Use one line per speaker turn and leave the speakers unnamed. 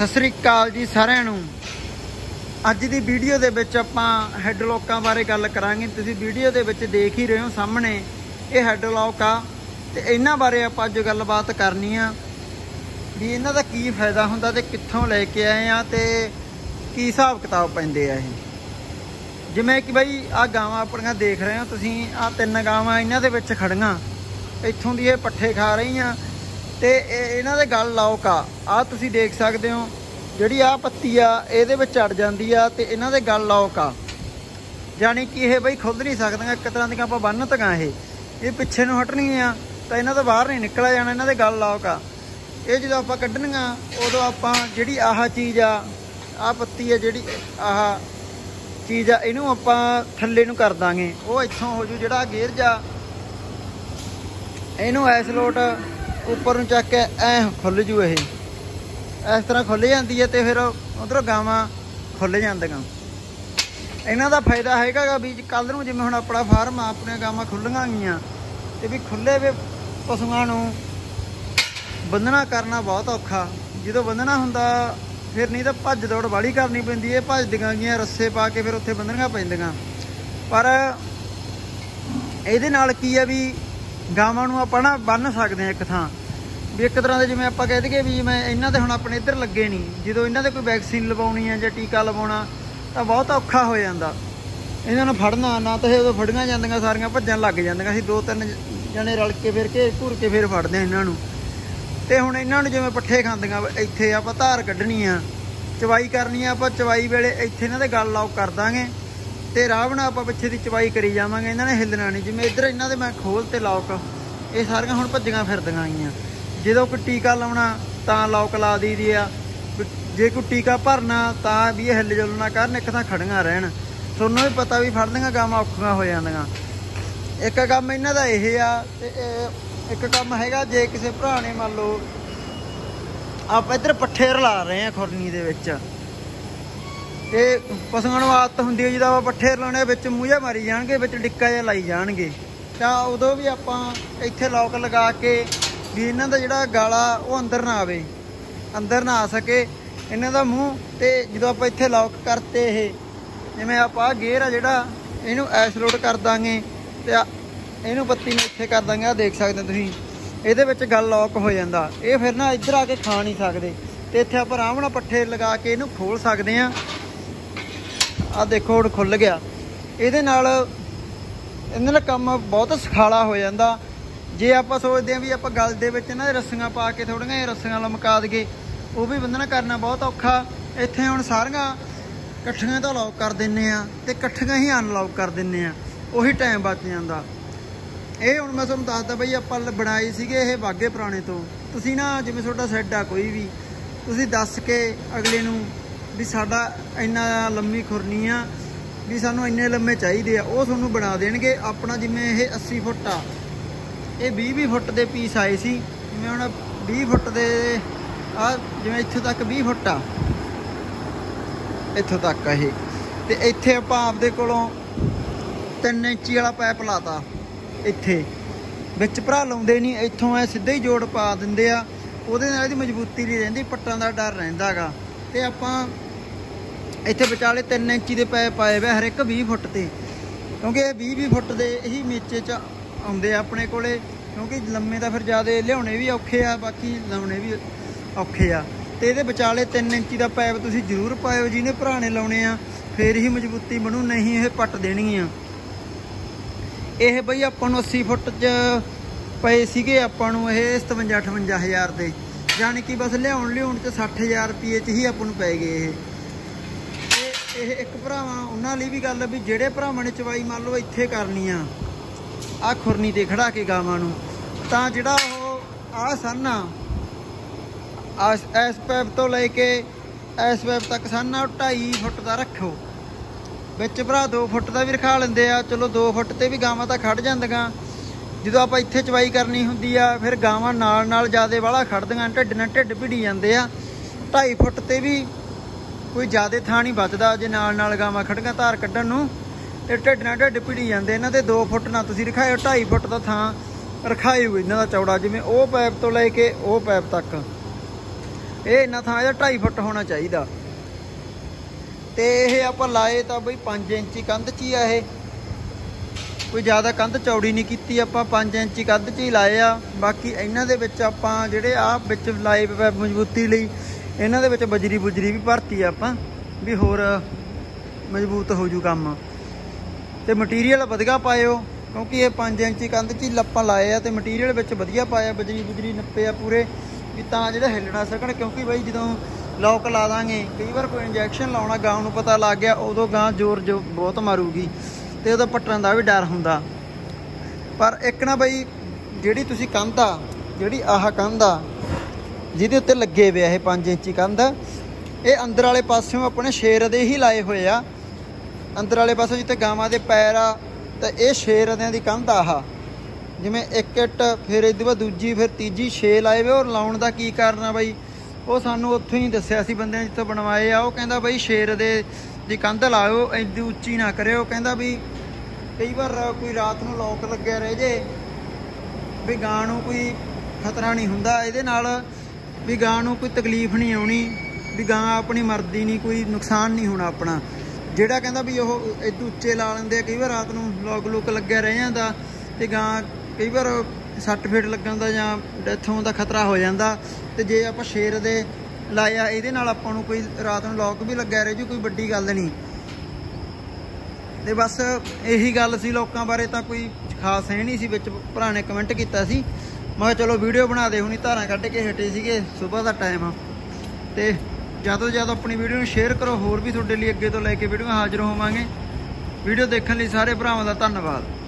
सत श्री अकाल जी सारिਆਂ ਨੂੰ। ਅੱਜ ਦੀ ਵੀਡੀਓ ਦੇ ਵਿੱਚ ਆਪਾਂ ਹੈਡਲੌਕਾਂ ਬਾਰੇ ਗੱਲ ਕਰਾਂਗੇ। ਤੁਸੀਂ ਵੀਡੀਓ ਦੇ ਵਿੱਚ ਦੇਖ ਹੀ ਰਹੇ ਹੋ ਸਾਹਮਣੇ ਇਹ ਹੈਡਲੌਕ ਆ ਤੇ ਇਹਨਾਂ ਬਾਰੇ ਆਪਾਂ ਅੱਜ ਗੱਲਬਾਤ ਕਰਨੀ ਆ ਵੀ ਇਹਨਾਂ ਦਾ ਕੀ ਫਾਇਦਾ ਹੁੰਦਾ ਤੇ ਕਿੱਥੋਂ ਲੈ ਕੇ ਆਏ ਆ ਤੇ ਕੀ ਹਿਸਾਬ ਕਿਤਾਬ ਪੈਂਦੇ ਆ। ਇਹ ਜਿਵੇਂ ਕਿ ਬਾਈ ਆ ਗਾਵਾਂ ਆਪਣੀਆਂ ਦੇਖ ਰਹੇ ਹੋ ਤੁਸੀਂ, ਆ 3 ਗਾਵਾਂ ਇਹਨਾਂ ਦੇ ਵਿੱਚ ਖੜੀਆਂ, ਇੱਥੋਂ ਦੀ ਇਹ ਪੱਠੇ ਖਾ ਰਹੀਆਂ ਤੇ ਇਹਨਾਂ ਦੇ ਗਲ ਲੌਕ ਆ ਤੁਸੀਂ ਦੇਖ ਸਕਦੇ ਹੋ। ਜਿਹੜੀ ਆ ਪੱਤੀ ਆ ਇਹਦੇ ਵਿੱਚ ਚੜ ਜਾਂਦੀ ਆ ਤੇ ਇਹਨਾਂ ਦੇ ਗਲ ਲੌਕ ਆ, ਜਾਣੀ ਕਿ ਇਹ ਬਈ ਖੁੱਲ ਨਹੀਂ ਸਕਦੀਆਂ। ਇੱਕ ਤਰ੍ਹਾਂ ਦੀਆਂ ਆਪਾਂ ਬੰਨ ਤਕਾਂ ਇਹ ਪਿੱਛੇ ਨੂੰ ਹਟਣਗੀਆਂ ਤਾਂ ਇਹਨਾਂ ਤੋਂ ਬਾਹਰ ਨਹੀਂ ਨਿਕਲਿਆ ਜਾਣਾ। ਇਹਨਾਂ ਦੇ ਗਲ ਲੌਕ ਆ। ਇਹ ਜਦੋਂ ਆਪਾਂ ਕੱਢਣੀਆਂ ਉਦੋਂ ਆਪਾਂ ਜਿਹੜੀ ਆਹ ਚੀਜ਼ ਆ ਪੱਤੀ ਆ, ਜਿਹੜੀ ਆਹ ਚੀਜ਼ ਆ, ਇਹਨੂੰ ਆਪਾਂ ਥੱਲੇ ਨੂੰ ਕਰ ਦਾਂਗੇ। ਉਹ ਇੱਥੋਂ ਹੋ ਜੂ ਜਿਹੜਾ ਗੇਅਰ ਜਾ, ਇਹਨੂੰ ਐਸ ਲੋਟ ਉੱਪਰ ਨੂੰ ਚੱਕ ਕੇ ਐ ਖੁੱਲ ਜੂ। ਇਹ ਇਸ ਤਰ੍ਹਾਂ ਖੁੱਲ ਜਾਂਦੀ ਹੈ ਤੇ ਫਿਰ ਉਧਰੋਂ ਗਾਵਾਂ ਖੁੱਲ ਜਾਂਦੀਆਂ। ਇਹਨਾਂ ਦਾ ਫਾਇਦਾ ਹੈਗਾ ਗਾ ਵੀ ਕੱਲ੍ਹ ਨੂੰ ਜਿਵੇਂ ਹੁਣ ਆਪਣਾ ਫਾਰਮ ਆ, ਆਪਣੀਆਂ ਗਾਵਾਂ ਖੁੱਲੀਆਂ ਗਈਆਂ ਤੇ ਵੀ ਖੁੱਲੇ ਵੇ ਪਸ਼ੂਆਂ ਨੂੰ ਬੰਨਣਾ ਕਰਨਾ ਬਹੁਤ ਔਖਾ। ਜਦੋਂ ਬੰਨਣਾ ਹੁੰਦਾ ਫਿਰ ਨਹੀਂ ਤਾਂ ਭੱਜ ਦੌੜ ਵਾਲੀ ਕਰਨੀ ਪੈਂਦੀ। ਇਹ ਭੱਜਦੀਆਂ ਗਈਆਂ ਰੱਸੇ ਪਾ ਕੇ ਫਿਰ ਉੱਥੇ ਬੰਨਣੀਆਂ ਪੈਂਦੀਆਂ। ਪਰ ਇਹਦੇ ਨਾਲ ਕੀ ਆ ਵੀ ਗਾਵਾਂ ਨੂੰ ਆਪਾਂ ਨਾ ਬੰਨ੍ਹ ਸਕਦੇ ਹਾਂ ਇੱਕ ਥਾਂ ਵੀ। ਇੱਕ ਤਰ੍ਹਾਂ ਦੇ ਜਿਵੇਂ ਆਪਾਂ ਕਹਿ ਦਈਏ ਵੀ ਜਿਵੇਂ ਇਹਨਾਂ ਦੇ ਹੁਣ ਆਪਣੇ ਇੱਧਰ ਲੱਗੇ ਨਹੀਂ, ਜਦੋਂ ਇਹਨਾਂ ਦੇ ਕੋਈ ਵੈਕਸੀਨ ਲਵਾਉਣੀ ਹੈ ਜਾਂ ਟੀਕਾ ਲਵਾਉਣਾ ਤਾਂ ਬਹੁਤ ਔਖਾ ਹੋ ਜਾਂਦਾ ਇਹਨਾਂ ਨੂੰ ਫੜਨਾ। ਨਾ ਤਾਂ ਇਹ ਉਦੋਂ ਫੜੀਆਂ ਜਾਂਦੀਆਂ, ਸਾਰੀਆਂ ਭੱਜਣ ਲੱਗ ਜਾਂਦੀਆਂ। ਅਸੀਂ 2-3 ਜਣੇ ਰਲ ਕੇ ਫਿਰ ਘੁਰ ਕੇ ਫਿਰ ਫੜਦੇ ਹਾਂ ਇਹਨਾਂ ਨੂੰ। ਤੇ ਹੁਣ ਇਹਨਾਂ ਨੂੰ ਜਿਵੇਂ ਪੱਠੇ ਖਾਂਦੀਆਂ, ਇੱਥੇ ਆਪਾਂ ਧਾਰ ਕੱਢਣੀ ਆ, ਚਵਾਈ ਕਰਨੀ ਆ, ਆਪਾਂ ਚਵਾਈ ਵੇਲੇ ਇੱਥੇ ਇਹਨਾਂ ਦੇ ਗਲ ਲੌਕ ਕਰ ਦਾਂਗੇ ਤੇ ਆਰਾਮ ਨਾਲ ਆਪਾਂ ਪਿੱਛੇ ਦੀ ਚਵਾਈ ਕਰੀ ਜਾਵਾਂਗੇ। ਇਹਨਾਂ ਨੇ ਹਿੱਲਣਾ ਨਹੀਂ। ਜਿਵੇਂ ਇੱਧਰ ਇਹਨਾਂ ਦੇ ਮੈਂ ਖੋਲ ਤੇ ਲੌਕ, ਇਹ ਸਾਰੀਆਂ ਹੁਣ ਭੱਜੀਆਂ ਫਿਰਦੀਆਂ ਆਈਆਂ। ਜਦੋਂ ਕੋਈ ਟੀਕਾ ਲਾਉਣਾ ਤਾਂ ਲੌਕ ਲਾ ਦਈਦੀ ਆ। ਜੇ ਕੋਈ ਟੀਕਾ ਭਰਨਾ ਤਾਂ ਵੀ ਇਹ ਹਿੱਲ ਜੁਲ ਨਾ ਕਰਨ, ਇੱਕ ਥਾਂ ਖੜੀਆਂ ਰਹਿਣ। ਤੁਹਾਨੂੰ ਵੀ ਪਤਾ ਵੀ ਫੜਦੀਆਂ ਗਾਵਾਂ ਔਖੀਆਂ ਹੋ ਜਾਂਦੀਆਂ। ਇੱਕ ਕੰਮ ਇਹਨਾਂ ਦਾ ਇਹ ਆ ਤੇ ਇੱਕ ਕੰਮ ਹੈਗਾ, ਜੇ ਕਿਸੇ ਭਰਾ ਨੇ ਮੰਨ ਲਓ ਆਪਾਂ ਇੱਧਰ ਪੱਠੇ ਰਲਾ ਰਹੇ ਹਾਂ ਖੁਰਨੀ ਦੇ ਵਿੱਚ ਤੇ ਪਸ਼ੂਆਂ ਨੂੰ ਆਦਤ ਹੁੰਦੀ ਹੈ ਜਦੋਂ ਆਪਾਂ ਪੱਠੇ ਰਲਾਉਣੇ ਵਿੱਚ ਮੂੰਹ ਮਾਰੀ ਜਾਣਗੇ, ਵਿੱਚ ਡਿੱਕਾ ਜਿਹਾ ਲਾਈ ਜਾਣਗੇ, ਤਾਂ ਉਦੋਂ ਵੀ ਆਪਾਂ ਇੱਥੇ ਲੌਕ ਲਗਾ ਕੇ ਵੀ ਇਹਨਾਂ ਦਾ ਜਿਹੜਾ ਗਾਲਾ ਉਹ ਅੰਦਰ ਨਾ ਆਵੇ, ਅੰਦਰ ਨਾ ਆ ਸਕੇ ਇਹਨਾਂ ਦਾ ਮੂੰਹ। ਤੇ ਜਦੋਂ ਆਪਾਂ ਇੱਥੇ ਲੌਕ ਕਰਤੇ, ਇਹ ਜਿਵੇਂ ਆਪਾਂ ਗੇਅਰ ਆ ਜਿਹੜਾ ਇਹਨੂੰ ਐਸ ਲੋਡ ਕਰ ਦਾਂਗੇ ਤੇ ਇਹਨੂੰ ਪੱਤੀ ਨੂੰ ਇੱਥੇ ਕਰ ਦਾਂਗੇ। ਆ ਦੇਖ ਸਕਦੇ ਤੁਸੀਂ ਇਹਦੇ ਵਿੱਚ ਗਲ ਲੌਕ ਹੋ ਜਾਂਦਾ। ਇਹ ਫਿਰ ਨਾ ਇੱਧਰ ਆ ਕੇ ਖਾ ਨਹੀਂ ਸਕਦੇ ਤੇ ਇੱਥੇ ਆਪਾਂ ਆਰਾਮ ਨਾਲ ਪੱਠੇ ਲਗਾ ਕੇ ਇਹਨੂੰ ਖੋਲ ਸਕਦੇ ਹਾਂ। ਆ ਦੇਖੋ ਹੁਣ ਖੁੱਲ ਗਿਆ। ਇਹਦੇ ਨਾਲ ਕੰਮ ਬਹੁਤ ਸੁਖਾਲਾ ਹੋ ਜਾਂਦਾ। ਜੇ ਆਪਾਂ ਸੋਚਦੇ ਹਾਂ ਵੀ ਆਪਾਂ ਗਲ ਦੇ ਵਿੱਚ ਇਹਨਾਂ ਦੇ ਰੱਸੀਆਂ ਪਾ ਕੇ ਥੋੜ੍ਹੀਆਂ ਜਿਹੀਆਂ ਰੱਸੀਆਂ ਲਮਕਾ ਦਈਏ, ਉਹ ਵੀ ਬੰਨਣਾ ਕਰਨਾ ਬਹੁਤ ਔਖਾ। ਇੱਥੇ ਹੁਣ ਸਾਰੀਆਂ ਇਕੱਠੀਆਂ ਤਾਂ ਲੌਕ ਕਰ ਦਿੰਦੇ ਆ ਤੇ ਇਕੱਠੀਆਂ ਹੀ ਅਨਲੌਕ ਕਰ ਦਿੰਦੇ ਆ, ਉਹੀ ਟਾਈਮ ਬਚ ਜਾਂਦਾ। ਇਹ ਹੁਣ ਮੈਂ ਤੁਹਾਨੂੰ ਦੱਸਦਾ ਬਈ, ਆਪਾਂ ਬਣਾਈ ਸੀਗੇ ਇਹ ਬਾਗੇ ਪੁਰਾਣੇ ਤੋਂ। ਤੁਸੀਂ ਨਾ ਜਿਵੇਂ ਤੁਹਾਡਾ ਸੈੱਡ ਆ ਕੋਈ ਵੀ, ਤੁਸੀਂ ਦੱਸ ਕੇ ਅਗਲੇ ਨੂੰ ਵੀ ਸਾਡਾ ਇੰਨਾ ਲੰਮੀ ਖੁਰਨੀ ਆ, ਵੀ ਸਾਨੂੰ ਇੰਨੇ ਲੰਮੇ ਚਾਹੀਦੇ ਆ, ਉਹ ਤੁਹਾਨੂੰ ਬਣਾ ਦੇਣਗੇ। ਆਪਣਾ ਜਿਵੇਂ ਇਹ 80 ਫੁੱਟ ਆ, ਇਹ 20-20 ਫੁੱਟ ਦੇ ਪੀਸ ਆਏ ਸੀ। ਜਿਵੇਂ ਹੁਣ 20 ਫੁੱਟ ਦੇ ਆ, ਜਿਵੇਂ ਇੱਥੋਂ ਤੱਕ 20 ਫੁੱਟ ਆ, ਇੱਥੋਂ ਤੱਕ ਇਹ। ਤੇ ਇੱਥੇ ਆਪਾਂ ਆਪਦੇ ਕੋਲੋਂ 3 ਇੰਚੀ ਵਾਲਾ ਪਾਈਪ ਲਾਤਾ। ਇੱਥੇ ਵਿੱਚ ਭਰਾ ਲਾਉਂਦੇ ਨਹੀਂ, ਇੱਥੋਂ ਐ ਸਿੱਧਾ ਹੀ ਜੋੜ ਪਾ ਦਿੰਦੇ ਆ। ਉਹਦੇ ਨਾਲ ਇਹਦੀ ਮਜ਼ਬੂਤੀ ਨਹੀਂ ਰਹਿੰਦੀ, ਪੱਟਾਂ ਦਾ ਡਰ ਰਹਿੰਦਾ ਗਾ। ਤੇ ਆਪਾਂ ਇੱਥੇ ਵਿਚਾਲੇ 3 ਇੰਚੀ ਦੇ ਪਾਈਪ ਪਾਏ ਵੇ ਹਰ ਇੱਕ 20 ਫੁੱਟ ਤੇ, ਕਿਉਂਕਿ ਇਹ 20-20 ਫੁੱਟ ਦੇ ਇਹੀ ਮੇਚੇ 'ਚ ਆਉਂਦੇ ਆ ਆਪਣੇ ਕੋਲੇ। ਕਿਉਂਕਿ ਲੰਮੇ ਤਾਂ ਫਿਰ ਜ਼ਿਆਦਾ ਲਿਆਉਣੇ ਵੀ ਔਖੇ ਆ, ਬਾਕੀ ਲਾਉਣੇ ਵੀ ਔਖੇ ਆ। ਤੇ ਇਹਦੇ ਵਿਚਾਲੇ 3 ਇੰਚੀ ਦਾ ਪਾਈਪ ਤੁਸੀਂ ਜ਼ਰੂਰ ਪਾਇਓ, ਜਿਹਨੇ ਭਰਾਣੇ ਲਾਉਣੇ ਆ, ਫੇਰ ਹੀ ਮਜ਼ਬੂਤੀ ਬਣੂ, ਨਹੀਂ ਇਹ ਪੱਟ ਦੇਣਗੀਆਂ। ਇਹ ਬਈ ਆਪਾਂ ਨੂੰ 80 ਫੁੱਟ 'ਚ ਪਏ ਸੀਗੇ ਆਪਾਂ ਨੂੰ ਇਹ 57-58 ਹਜ਼ਾਰ ਦੇ, ਜਾਣੀ ਕਿ ਬਸ ਲਿਆਉਣ 'ਚ 60,000 ਰੁਪਏ 'ਚ ਹੀ ਆਪਾਂ ਨੂੰ ਪੈ ਗਏ ਇਹ। ਇੱਕ ਭਰਾਵਾਂ ਉਹਨਾਂ ਲਈ ਵੀ ਗੱਲ ਵੀ ਜਿਹੜੇ ਭਰਾਵਾਂ ਨੇ ਚਵਾਈ ਮੰਨ ਲਓ ਇੱਥੇ ਕਰਨੀ ਆ ਖੁਰਨੀ ਤੇ ਖੜਾ ਕੇ ਗਾਵਾਂ ਨੂੰ, ਤਾਂ ਜਿਹੜਾ ਉਹ ਆਹ ਸੰਨ ਆ ਇਸ ਪੈਪ ਤੋਂ ਲੈ ਕੇ ਇਸ ਪੈਪ ਤੱਕ ਸੰਨ ਆ 2.5 ਫੁੱਟ ਦਾ ਰੱਖੋ। ਵਿੱਚ ਭਰਾ 2 ਫੁੱਟ ਦਾ ਵੀ ਰਖਾ ਲੈਂਦੇ ਆ। ਚਲੋ 2 ਫੁੱਟ ਤੇ ਵੀ ਗਾਵਾਂ ਤਾਂ ਖੜ ਜਾਂਦੀਆਂ। ਜਦੋਂ ਆਪਾਂ ਇੱਥੇ ਚਵਾਈ ਕਰਨੀ ਹੁੰਦੀ ਆ ਫਿਰ ਗਾਵਾਂ ਨਾਲ ਜ਼ਿਆਦਾ ਵਾਲਾ ਖੜਦੀਆਂ, ਢਿੱਡ ਨਾਲ ਢਿੱਡ ਭਿੜੀ ਜਾਂਦੇ ਆ। 2.5 ਫੁੱਟ ਤੇ ਵੀ ਕੋਈ ਜ਼ਿਆਦਾ ਥਾਂ ਨਹੀਂ ਬਚਦਾ ਜੇ ਨਾਲ ਗਾਵਾਂ ਖੜੀਆਂ ਧਾਰ ਕੱਢਣ ਨੂੰ, ਤੇ ਢਿੱਡ ਨਾਲ ਢਿੱਡ ਭਿੜੀ ਜਾਂਦੇ। ਇਹਨਾਂ ਦੇ 2 ਫੁੱਟ ਨਾ ਤੁਸੀਂ ਰਖਾਇਓ, 2.5 ਫੁੱਟ ਦਾ ਥਾਂ ਰਖਾਇਓ ਇਹਨਾਂ ਦਾ ਚੌੜਾ, ਜਿਵੇਂ ਉਹ ਪੈਪ ਤੋਂ ਲੈ ਕੇ ਉਹ ਪੈਪ ਤੱਕ। ਇਹ ਇੰਨਾ ਥਾਂ ਇਹਦਾ 2.5 ਫੁੱਟ ਹੋਣਾ ਚਾਹੀਦਾ। ਤੇ ਇਹ ਆਪਾਂ ਲਾਏ ਤਾਂ ਬਈ 5 ਇੰਚੀ ਕੰਧ 'ਚ ਹੀ ਆ। ਇਹ ਕੋਈ ਜ਼ਿਆਦਾ ਕੰਧ ਚੌੜੀ ਨਹੀਂ ਕੀਤੀ ਆਪਾਂ, 5 ਇੰਚੀ ਕੰਧ 'ਚ ਹੀ ਲਾਏ ਆ। ਬਾਕੀ ਇਹਨਾਂ ਦੇ ਵਿੱਚ ਆਪਾਂ ਜਿਹੜੇ ਆ ਵਿੱਚ ਲਾਏ ਮਜ਼ਬੂਤੀ ਲਈ ਇਹਨਾਂ ਦੇ ਵਿੱਚ ਬਜਰੀ ਬੁਜਰੀ ਵੀ ਭਰਤੀ ਆ ਆਪਾਂ, ਵੀ ਹੋਰ ਮਜ਼ਬੂਤ ਹੋ ਜੂ ਕੰਮ। ਤੇ ਮਟੀਰੀਅਲ ਵਧੀਆ ਪਾਇਓ, ਕਿਉਂਕਿ ਇਹ 5 ਇੰਚੀ ਕੰਧ 'ਚ ਹੀ ਲੱਪਾਂ ਲਾਏ ਆ ਤੇ ਮਟੀਰੀਅਲ ਵਿੱਚ ਵਧੀਆ ਪਾਇਆ, ਬਜਰੀ ਬੁਜਰੀ ਨੱਪੇ ਆ ਪੂਰੇ, ਵੀ ਤਾਂ ਜਿਹੜਾ ਹਿੱਲ ਨਾ ਸਕਣ। ਕਿਉਂਕਿ ਬਾਈ ਜਦੋਂ ਲੋਕ ਲਾ ਦਾਂਗੇ, ਕਈ ਵਾਰ ਕੋਈ ਇੰਜੈਕਸ਼ਨ ਲਾਉਣਾ ਗਾਂ ਨੂੰ ਪਤਾ ਲੱਗ ਗਿਆ, ਉਦੋਂ ਗਾਂ ਜ਼ੋਰ ਜੋ ਬਹੁਤ ਮਾਰੂਗੀ ਤੇ ਉਹਦਾ ਪੱਟਣ ਦਾ ਵੀ ਡਰ ਹੁੰਦਾ। ਪਰ ਇੱਕ ਨਾ ਬਈ ਜਿਹੜੀ ਤੁਸੀਂ ਕੰਧ ਆ, ਜਿਹੜੀ ਆਹ ਕੰਧ ਆ ਜਿਹਦੇ ਉੱਤੇ ਲੱਗੇ ਵੇ ਇਹ 5 ਇੰਚੀ ਕੰਧ, ਇਹ ਅੰਦਰ ਵਾਲੇ ਪਾਸਿਓਂ ਆਪਣੇ ਸ਼ੇਰ ਦੇ ਹੀ ਲਾਏ ਹੋਏ ਆ। ਅੰਦਰ ਵਾਲੇ ਪਾਸੇ ਜਿੱਥੇ ਗਾਵਾਂ ਦੇ ਪੈਰ ਆ, ਤਾਂ ਇਹ ਸ਼ੇਰ ਦਿਆਂ ਦੀ ਕੰਧ ਆਹ, ਜਿਵੇਂ ਇੱਕ ਇੱਟ ਫਿਰ ਇਹਦੇ ਬਾਅਦ ਦੂਜੀ ਫਿਰ ਤੀਜੀ 6 ਲਾਏ ਵੇ। ਉਹ ਲਾਉਣ ਦਾ ਕੀ ਕਾਰਨ ਆ ਬਾਈ, ਉਹ ਸਾਨੂੰ ਉੱਥੋਂ ਹੀ ਦੱਸਿਆ ਸੀ ਬੰਦਿਆਂ ਜਿੱਥੋਂ ਬਣਵਾਏ ਆ। ਉਹ ਕਹਿੰਦਾ ਬਾਈ ਸ਼ੇਰ ਦੀ ਕੰਧ ਲਾਇਓ, ਐਡੀ ਉੱਚੀ ਨਾ ਕਰਿਓ। ਕਹਿੰਦਾ ਵੀ ਕਈ ਵਾਰ ਕੋਈ ਰਾਤ ਨੂੰ ਲੋਕ ਲੱਗਿਆ ਰਹਿ ਜੇ, ਵੀ ਗਾਂ ਨੂੰ ਕੋਈ ਖਤਰਾ ਨਹੀਂ ਹੁੰਦਾ ਇਹਦੇ ਨਾਲ, ਵੀ ਗਾਂ ਨੂੰ ਕੋਈ ਤਕਲੀਫ ਨਹੀਂ ਆਉਣੀ, ਵੀ ਗਾਂ ਆਪਣੀ ਮਰਦੀ ਨਹੀਂ, ਕੋਈ ਨੁਕਸਾਨ ਨਹੀਂ ਹੋਣਾ ਆਪਣਾ। ਜਿਹੜਾ ਕਹਿੰਦਾ ਵੀ ਉਹ ਐਡੂ ਉੱਚੇ ਲਾ ਲੈਂਦੇ ਆ, ਕਈ ਵਾਰ ਰਾਤ ਨੂੰ ਲੋਕ ਲੁਕ ਲੱਗਿਆ ਰਹਿ ਜਾਂਦਾ ਤੇ ਗਾਂ ਕਈ ਵਾਰ ਸੱਟ ਫੇਟ ਲੱਗਣ ਦਾ ਜਾਂ ਡੈਥ ਹੋਣ ਦਾ ਖਤਰਾ ਹੋ ਜਾਂਦਾ। ਤੇ ਜੇ ਆਪਾਂ ਸ਼ੇਰ ਦੇ ਲਾਇਆ ਇਹਦੇ ਨਾਲ ਆਪਾਂ ਨੂੰ ਕੋਈ ਰਾਤ ਨੂੰ ਲੋਕ ਵੀ ਲੱਗਿਆ ਰਹਿ ਜੂ, ਕੋਈ ਵੱਡੀ ਗੱਲ ਨਹੀਂ। ਤੇ ਬਸ ਇਹੀ ਗੱਲ ਸੀ, ਲੋਕਾਂ ਬਾਰੇ ਤਾਂ ਕੋਈ ਖਾਸ ਹੈ ਨਹੀਂ ਸੀ। ਵਿੱਚ ਭਰਾ ਨੇ ਕਮੈਂਟ ਕੀਤਾ ਸੀ, ਮੈਂ ਕਿਹਾ ਚਲੋ ਵੀਡੀਓ ਬਣਾ ਦੇ। ਹੁਣੀ ਧਾਰਾਂ ਕੱਢ ਕੇ ਹਟੇ ਸੀਗੇ, ਸਵੇਰ ਦਾ ਟਾਈਮ ਆ। ਤੇ ਜ਼ਿਆਦਾ ਤੋਂ ਜ਼ਿਆਦਾ ਆਪਣੀ ਵੀਡੀਓ ਨੂੰ ਸ਼ੇਅਰ ਕਰੋ, ਹੋਰ ਵੀ ਤੁਹਾਡੇ ਲਈ ਅੱਗੇ ਤੋਂ ਲੈ ਕੇ ਵੀਡੀਓ ਹਾਜ਼ਰ ਹੋਵਾਂਗੇ। ਵੀਡੀਓ ਦੇਖਣ ਲਈ ਸਾਰੇ ਭਰਾਵਾਂ ਦਾ ਧੰਨਵਾਦ।